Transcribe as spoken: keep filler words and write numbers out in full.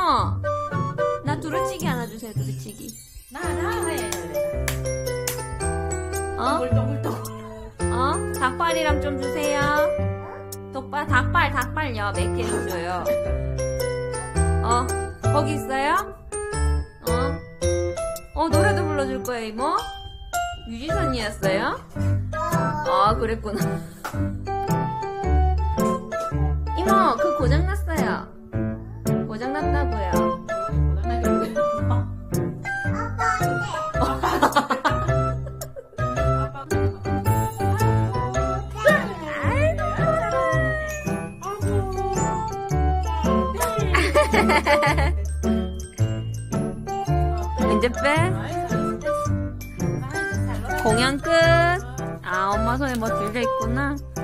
나 두루치기 하나 주세요. 두루치기. 나, 나 해. 어? 물떡물떡. 어? 닭발이랑 좀 주세요. 닭발, 닭발, 닭발요. 몇 개 줘요. 어? 거기 있어요? 어? 어, 노래도 불러줄 거예요, 이모? 뮤지션이었어요? 아, 그랬구나. 이모, 그 고장났어요. 고장났다고요. 이제 빼. 공연 끝. 아, 엄마 손에 뭐 들려있구나.